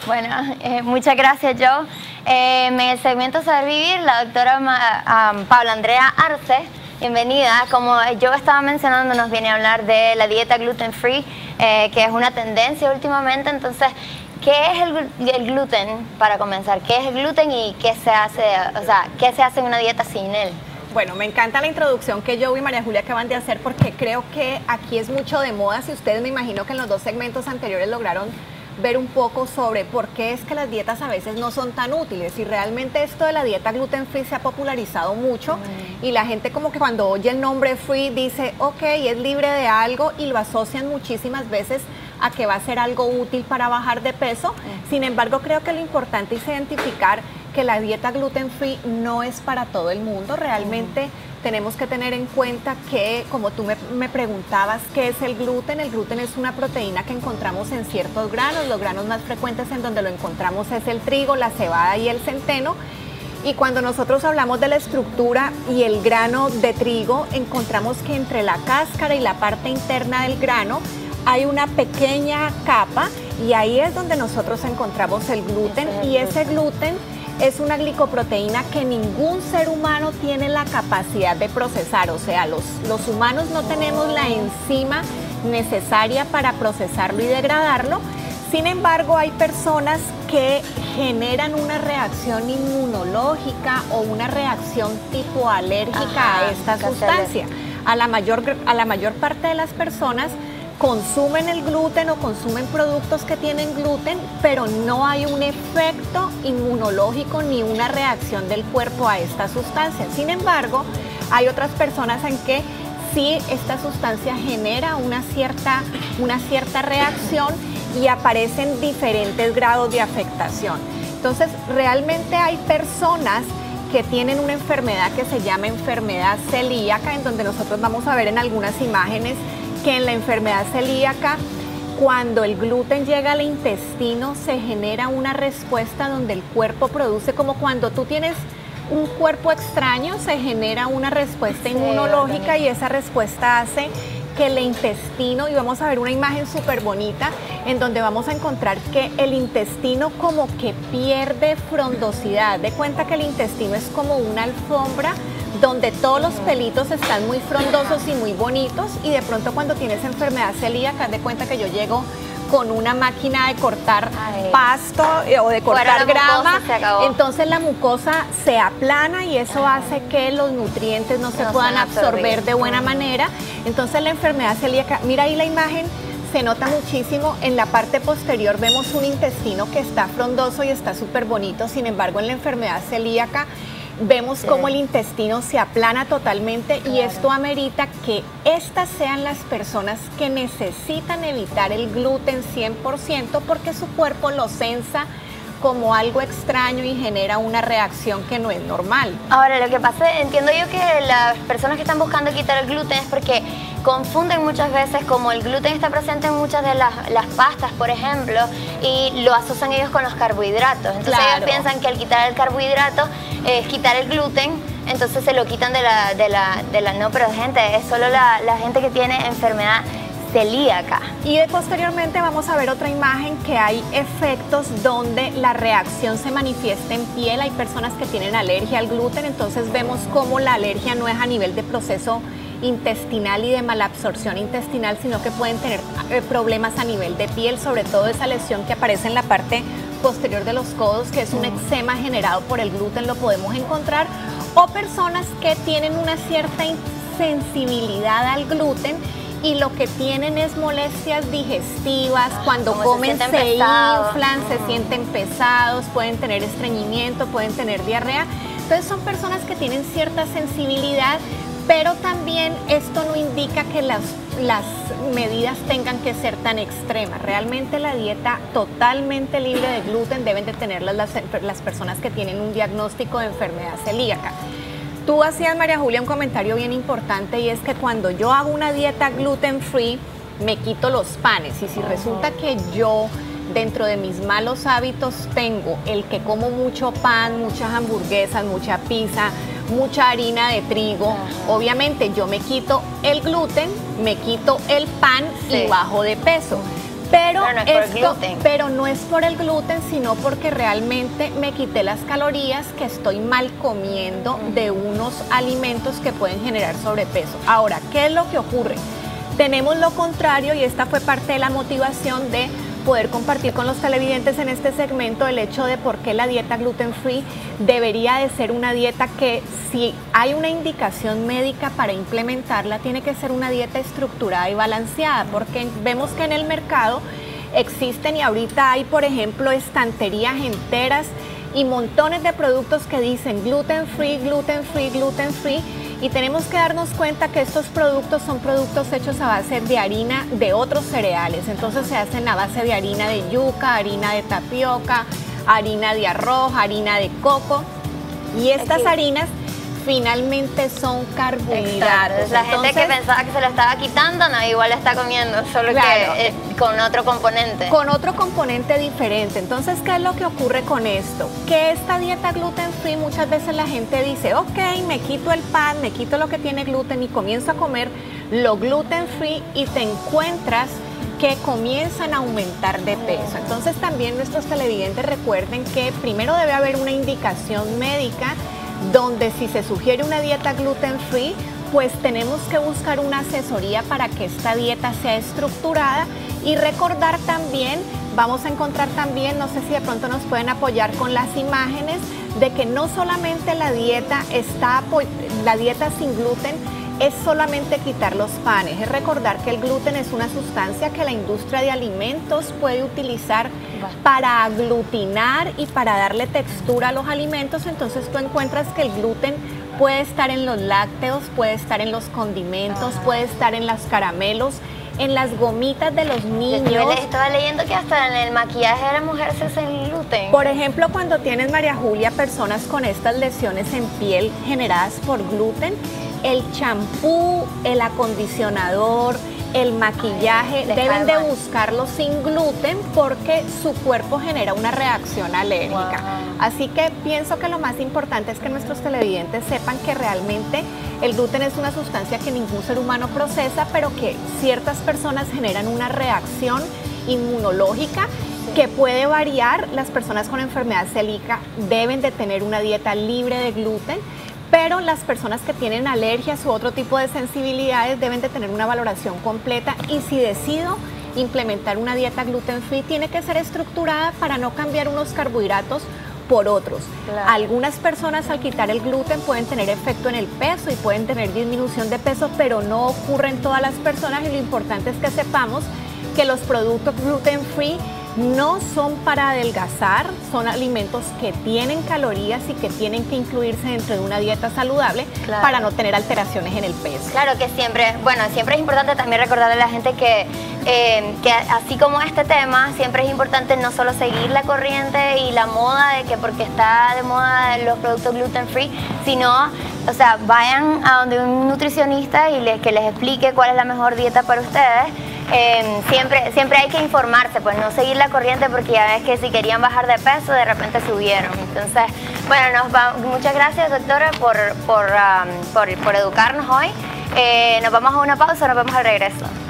Bueno, muchas gracias, Joe. En el segmento Saber Vivir, la doctora Paula Andrea Arce, bienvenida. Como yo estaba mencionando, nos viene a hablar de la dieta gluten free, que es una tendencia últimamente. Entonces, ¿qué es el gluten, para comenzar? ¿Qué es el gluten y qué se hace, qué se hace en una dieta sin él? Bueno, me encanta la introducción que Joe y María Julia acaban de hacer, porque creo que aquí es mucho de moda. Si ustedes, me imagino que en los dos segmentos anteriores lograron ver un poco sobre por qué es que las dietas a veces no son tan útiles, y realmente esto de la dieta gluten free se ha popularizado mucho y la gente como que cuando oye el nombre free dice, ok, es libre de algo, y lo asocian muchísimas veces a que va a ser algo útil para bajar de peso. Sin embargo, creo que lo importante es identificar que la dieta gluten free no es para todo el mundo. Realmente tenemos que tener en cuenta que, como tú me preguntabas, ¿qué es el gluten? El gluten es una proteína que encontramos en ciertos granos. Los granos más frecuentes en donde lo encontramos es el trigo, la cebada y el centeno. Y cuando nosotros hablamos de la estructura y el grano de trigo, encontramos que entre la cáscara y la parte interna del grano hay una pequeña capa, y ahí es donde nosotros encontramos el gluten. Y ese gluten es una glicoproteína que ningún ser humano tiene la capacidad de procesar. O sea, los humanos no tenemos la enzima necesaria para procesarlo y degradarlo. Sin embargo, hay personas que generan una reacción inmunológica o una reacción tipo alérgica a esta sustancia. A la mayor parte de las personas consumen el gluten o consumen productos que tienen gluten, pero no hay un efecto inmunológico ni una reacción del cuerpo a esta sustancia. Sin embargo, hay otras personas en que sí esta sustancia genera una cierta reacción y aparecen diferentes grados de afectación. Entonces, realmente hay personas que tienen una enfermedad que se llama enfermedad celíaca, en donde nosotros vamos a ver en algunas imágenes que en la enfermedad celíaca, cuando el gluten llega al intestino, se genera una respuesta donde el cuerpo produce, como cuando tú tienes un cuerpo extraño, se genera una respuesta inmunológica, y esa respuesta hace que el intestino, y vamos a ver una imagen súper bonita en donde vamos a encontrar que el intestino como que pierde frondosidad. De cuenta que el intestino es como una alfombra donde todos los pelitos están muy frondosos y muy bonitos, y de pronto cuando tienes enfermedad celíaca, haz de cuenta que yo llego con una máquina de cortar pasto o de cortar grama, entonces la mucosa se aplana y eso hace que los nutrientes no se puedan absorber de buena manera. Entonces la enfermedad celíaca, mira ahí la imagen, se nota muchísimo. En la parte posterior vemos un intestino que está frondoso y está súper bonito. Sin embargo, en la enfermedad celíaca vemos cómo el intestino se aplana totalmente, y esto amerita que estas sean las personas que necesitan evitar el gluten 100%, porque su cuerpo lo sensa como algo extraño y genera una reacción que no es normal. Ahora, lo que pasa, entiendo yo que las personas que están buscando quitar el gluten es porque confunden muchas veces, como el gluten está presente en muchas de las pastas, por ejemplo, y lo asocian ellos con los carbohidratos. Entonces ellos piensan que al quitar el carbohidrato es quitar el gluten, entonces se lo quitan de la no, pero gente, es solo la gente que tiene enfermedad celíaca. Y posteriormente vamos a ver otra imagen que hay efectos donde la reacción se manifiesta en piel. Hay personas que tienen alergia al gluten, entonces vemos cómo la alergia no es a nivel de proceso intestinal y de malabsorción intestinal, sino que pueden tener problemas a nivel de piel, sobre todo esa lesión que aparece en la parte posterior de los codos, que es un eczema generado por el gluten, lo podemos encontrar. O personas que tienen una cierta insensibilidad al gluten y lo que tienen es molestias digestivas, cuando comen se inflan, se sienten pesados, pueden tener estreñimiento, pueden tener diarrea. Entonces son personas que tienen cierta sensibilidad, pero también esto no indica que las medidas tengan que ser tan extremas. Realmente la dieta totalmente libre de gluten deben de tenerlas las personas que tienen un diagnóstico de enfermedad celíaca. Tú hacías, María Julia, un comentario bien importante, y es que cuando yo hago una dieta gluten free, me quito los panes, y si resulta que yo dentro de mis malos hábitos tengo el que como mucho pan, muchas hamburguesas, mucha pizza, mucha harina de trigo, obviamente yo me quito el gluten, me quito el pan y bajo de peso. Pero no es por el gluten. Pero no es por el gluten, sino porque realmente me quité las calorías que estoy mal comiendo de unos alimentos que pueden generar sobrepeso. Ahora, ¿qué es lo que ocurre? Tenemos lo contrario, y esta fue parte de la motivación de poder compartir con los televidentes en este segmento el hecho de por qué la dieta gluten free debería de ser una dieta que, si hay una indicación médica para implementarla, tiene que ser una dieta estructurada y balanceada, porque vemos que en el mercado existen, y ahorita hay, por ejemplo, estanterías enteras y montones de productos que dicen gluten free, gluten free, gluten free, y tenemos que darnos cuenta que estos productos son productos hechos a base de harina de otros cereales. Entonces se hacen a base de harina de yuca, harina de tapioca, harina de arroz, harina de coco, y estas harinas finalmente son carbohidratos. La gente que pensaba que se lo estaba quitando, no, igual la está comiendo, solo claro, que con otro componente. Con otro componente diferente. Entonces, ¿qué es lo que ocurre con esto? Que esta dieta gluten free, muchas veces la gente dice, ok, me quito el pan, me quito lo que tiene gluten y comienzo a comer lo gluten free, y te encuentras que comienzan a aumentar de peso. Entonces, también nuestros televidentes recuerden que primero debe haber una indicación médica, donde si se sugiere una dieta gluten free, pues tenemos que buscar una asesoría para que esta dieta sea estructurada. Y recordar también, vamos a encontrar también, no sé si de pronto nos pueden apoyar con las imágenes, de que no solamente la dieta sin gluten es solamente quitar los panes, es recordar que el gluten es una sustancia que la industria de alimentos puede utilizar para aglutinar y para darle textura a los alimentos. Entonces tú encuentras que el gluten puede estar en los lácteos, puede estar en los condimentos, puede estar en los caramelos, en las gomitas de los niños. Estaba leyendo que hasta en el maquillaje de la mujer se hace el gluten. Por ejemplo, cuando tienes, María Julia, personas con estas lesiones en piel generadas por gluten, el champú, el acondicionador, el maquillaje, deben de buscarlo sin gluten, porque su cuerpo genera una reacción alérgica. Así que pienso que lo más importante es que nuestros televidentes sepan que realmente el gluten es una sustancia que ningún ser humano procesa, pero que ciertas personas generan una reacción inmunológica que puede variar. Las personas con enfermedad celíaca deben de tener una dieta libre de gluten, pero las personas que tienen alergias u otro tipo de sensibilidades deben de tener una valoración completa. Y si decido implementar una dieta gluten free, tiene que ser estructurada para no cambiar unos carbohidratos por otros. Claro. Algunas personas, al quitar el gluten, pueden tener efecto en el peso y pueden tener disminución de peso, pero no ocurre en todas las personas, y lo importante es que sepamos que los productos gluten free no son para adelgazar, son alimentos que tienen calorías y que tienen que incluirse dentro de una dieta saludable, claro, para no tener alteraciones en el peso. Claro que siempre, bueno, siempre es importante también recordarle a la gente que así como este tema, siempre es importante no solo seguir la corriente y la moda de que porque está de moda los productos gluten free, sino, o sea, vayan a donde un nutricionista y que les explique cuál es la mejor dieta para ustedes. Siempre hay que informarse, pues no seguir la corriente, porque ya ves que si querían bajar de peso, de repente subieron. Entonces, bueno, muchas gracias, doctora, por educarnos hoy. Nos vamos a una pausa, nos vemos al regreso.